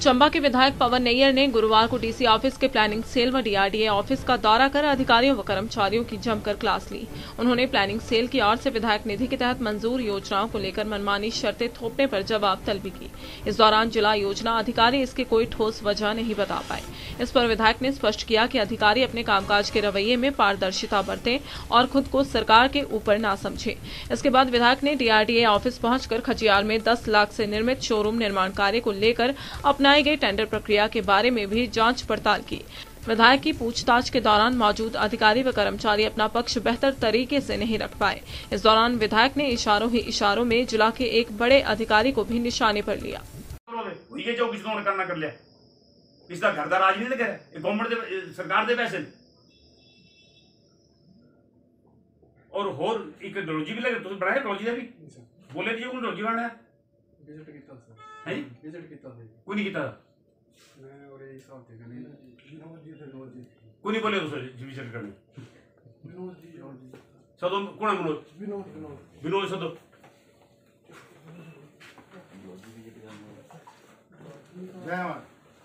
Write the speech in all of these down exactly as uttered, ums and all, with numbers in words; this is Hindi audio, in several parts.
चंबा के विधायक पवन नैयर ने गुरुवार को डीसी ऑफिस के प्लानिंग सेल व डीआरडीए ऑफिस का दौरा कर अधिकारियों व कर्मचारियों की जमकर क्लास ली। उन्होंने प्लानिंग सेल की ओर से विधायक निधि के तहत मंजूर योजनाओं को लेकर मनमानी शर्तें थोपने पर जवाब तलबी की। इस दौरान जिला योजना अधिकारी इसकी कोई ठोस वजह नहीं बता पाए। इस पर विधायक ने स्पष्ट किया कि अधिकारी अपने कामकाज के रवैये में पारदर्शिता बरतें और खुद को सरकार के ऊपर ना समझे। इसके बाद विधायक ने डीआरडीए ऑफिस पहुंचकर खजियार में दस लाख से निर्मित शोरूम निर्माण कार्य को लेकर अपनाई गई टेंडर प्रक्रिया के बारे में भी जांच पड़ताल की। विधायक की पूछताछ के दौरान मौजूद अधिकारी व कर्मचारी अपना पक्ष बेहतर तरीके से नहीं रख पाए। इस दौरान विधायक ने इशारों ही इशारों में जिला के एक बड़े अधिकारी को भी निशाने पर लिया। ये जो किसी ने करना कर लिया, इसका घर का राज नहीं लगे, गवर्नमेंट दे सरकार दे पैसे और होर एक डोलजी भी लगे। तुम बनाया डोलजी का भी बोले जी कौन डोलजी बनाया विजिट कीता सर है विजिट कीता है कोई नहीं कीता मैं और ये हिसाब देखा नहीं विनोद जी थे विनोद जी कोई नहीं बोले तो सर विजिट करने विनोद जी सदो कौन है विनोद विनोद विनोद विनोद सदो जय मां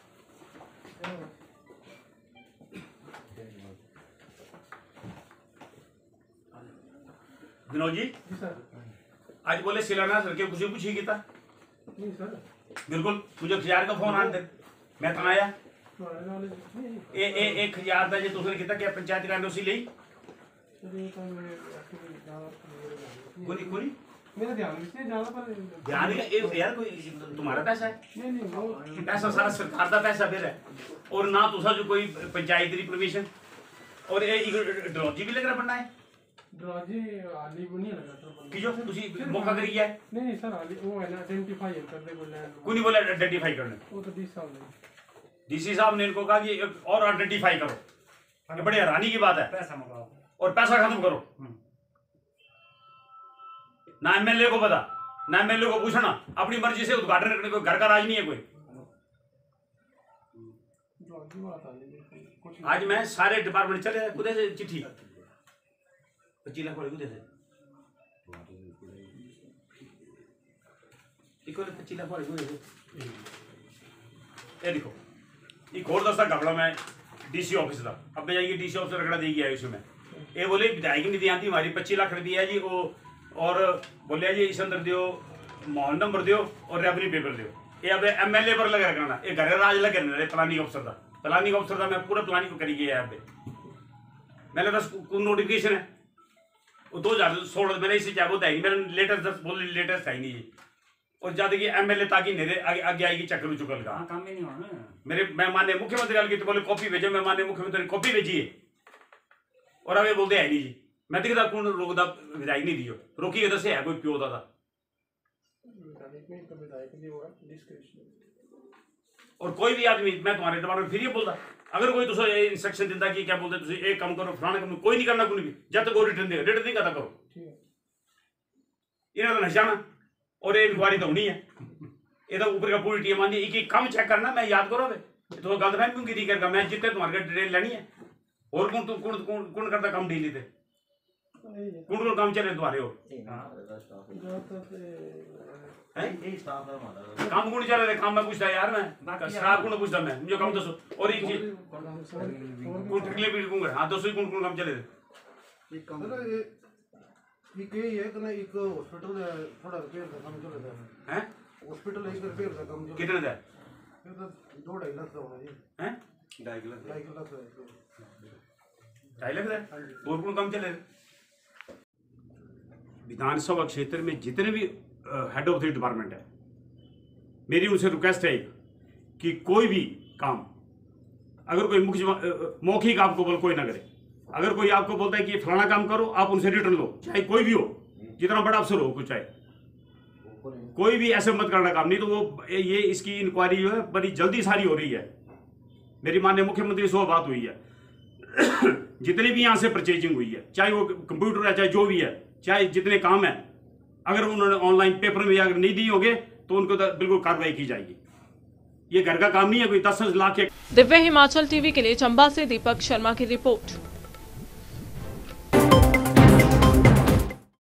विनोद जी सर आज बोले शिलान्यास करके कुछ कुछ ही किया नहीं सर बिल्कुल मुझे खिजार का फोन आते मैं तो आया ए ए एक खिजार था जो दूसरे किया क्या पंचायत का उसी ले कोई कोई मेरा ध्यान इसने ज्यादा पर ध्यान है यार कोई तुम्हारा पैसा है नहीं नहीं वो पैसा सारा सरकार का पैसा फिर है और ना तुसा जो कोई पंचायत की परमिशन और ये ड्रॉजी भी लग रहा बनना है ड्रॉजी आली वो नहीं लगा था कि जो तुसी मौका करी है नहीं नहीं सर आली वो है ना आइडेंटिफाई कर दे बोले कोई नहीं बोला आइडेंटिफाई करने वो तो डीसी साहब ने डीसी साहब ने इनको कहा कि और आइडेंटिफाई करो। ये बड़ी हैरानी की बात है। पैसा मंगाओ और पैसा खत्म करो। ना एमएलए को पता ना एमएलए को पूछना, अपनी मर्जी से उद्घाटन करने को घर का राज नहीं है कोई। आज मैं सारे डिपार्टमेंट चले खुदे से चिट्ठी पच्चीस लाख वाले खुदे से पच्चीस लाख वाले खुदे से ये देखो एक और दस्ता कपड़ा मैं डीसी ऑफिस का अब मैं जाइए डीसी ऑफिस रगड़ा देगी आया उसमें ये बोले विधायक निधि आती हमारी पच्चीस लाख रुपया है जी वो और बोले जी इस अंदर दियो मोहन नंबर दियो और रेवन्यू पेपर दियो। ये अब एमएलए पर लगा रखना ये घर राज लगे रहे प्लानिंग अफसर का प्लानिंग अफसर का मैं पूरा प्लानिंग को करी गया है। मैंने बस नोटिफिकेशन है वो दो हजार सोलह मैंने इसे क्या बोलता है मैंने लेटेस्ट दस बोल लेटेस्ट है नहीं जी और ज्यादा की एमएलए ताकि मेरे आगे, आगे आएगी चक्कर चुकल का काम ही नहीं होना मेरे मैं माने मुख्यमंत्री गाल की तो बोले कॉपी भेजो मैं माने मुख्यमंत्री ने कॉपी भेजी है और अब ये बोलते है नहीं जी मैं दिखता कौन रोकदा विधायक नहीं दियो रोकी दसे है कोई प्यो था और कोई भी आदमी मैं तुम्हारे डिपार्टमेंट फिर ये बोलता अगर कोई तुझे इंस्ट्रक्शन देता कि क्या बोलते तुझे एक काम करो फलाना काम कोई नहीं करना कोई भी जब तक वो रिटर्न दे रिटर्न नहीं करता करो इन्हें तो नशाना और ये इंक्वायरी तो होनी है ये तो ऊपर का पूरी टीम आती है एक काम चेक करना मैं याद करो तो गलत फहमी क्यों गिरी करगा मैं जितने तुम्हारे डिटेल लेनी है और कौन कौन कौन कौन करता काम डील थे कौन कौन काम चले तुम्हारे हो काम कौन चल रहे काम मैं पूछता यार मैं स्टाफ कौन पूछता मैं मुझे काम दसो और एक चीज कौन टिकले पीट कौन हाँ दसो कौन कौन काम चले थे एक ये एक ना एक हॉस्पिटल थोड़ा रिपेयर का काम चल रहा है हैं हॉस्पिटल एक रिपेयर का काम चल कितने है दो ढाई लाख का होना जी हैं ढाई लाख ढाई लाख ढाई लाख है और कौन काम चले विधानसभा क्षेत्र में जितने भी हेड ऑफ द डिपार्टमेंट है मेरी उनसे रिक्वेस्ट है कि कोई भी काम अगर कोई मुख्य मौखिक आपको बोल कोई ना करे अगर कोई आपको बोलता है कि फलाना काम करो आप उनसे रिटर्न लो चाहे कोई भी हो जितना बड़ा अफसर हो कुछ चाहे कोई भी ऐसे मत करना काम नहीं तो वो ये इसकी इंक्वायरी जो है बड़ी जल्दी सारी हो रही है। मेरी माननीय मुख्यमंत्री से वो बात हुई है जितनी भी यहाँ से परचेजिंग हुई है चाहे वो कंप्यूटर है चाहे जो भी है चाहे जितने काम है अगर उन्होंने ऑनलाइन पेपर में अगर नहीं दी होगे तो उनको तो बिल्कुल कार्रवाई की जाएगी। ये घर का काम नहीं है कोई दस दस लाख के। दिव्य हिमाचल टीवी के लिए चंबा से दीपक शर्मा की रिपोर्ट।